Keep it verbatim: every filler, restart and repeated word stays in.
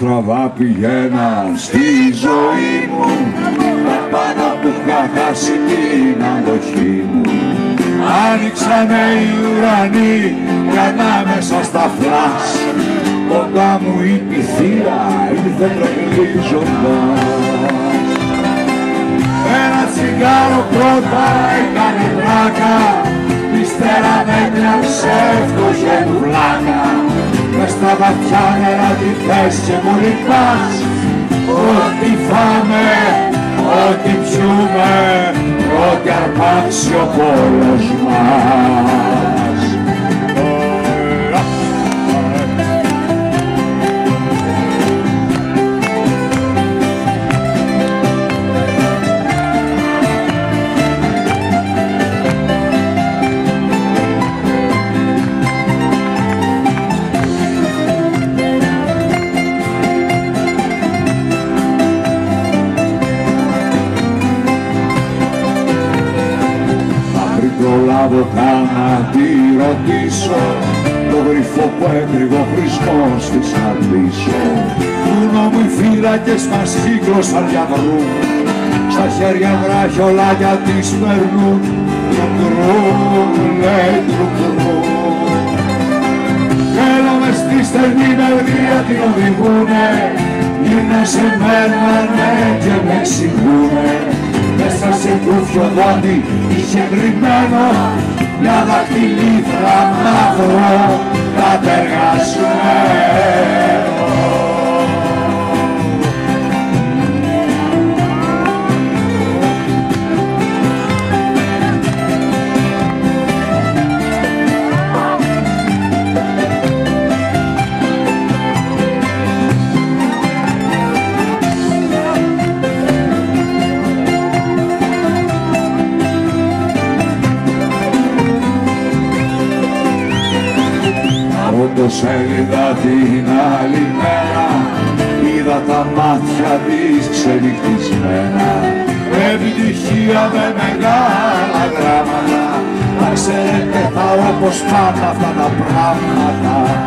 στραβά πηγαίναν στη ζωή μου, τα πάντα που είχα χάσει την αντοχή μου. Άνοιξανε οι ουρανοί κι ανάμεσα στα φλάς κοντά μου η πυθία ήρθε τροπλίζοντας. Ένα τσιγάρο πρώτα έκανε πλάκα, ύστερα με πιάσε φτωχέ του βλάκα. Μες στα βαθιά νερά τη θες και μου λυπάς, ό,τι φάμε, ό,τι πιούμε, ό,τι αρπάξει ο πόλος μας. Προλάβω καν να τη ρωτήσω, το γρυφό που έτριγε ο χρησμός της να ντύσω. Πούνο μου οι φύλακες μας κύκλωσαν για βρούν, στα χέρια βράχιολάκια τις περνούν. Τρουκρούν, λέει τρουκρούν. Θέλω μες στη στενή μερδία την οδηγούνε, είναι σε μένα ναι και με εξηγούνε. Μέσα σε κούφιο δόντι είχε κρυμμένο μια δακτυλίθρα μαύρο κατεργασμένο. Όντως έλεγα την άλλη μέρα, είδα τα μάτια της ξενυχτισμένα. Επιτυχία με μεγάλα γράμματα, να ξέρετε θα όπως πάντα αυτά τα πράγματα.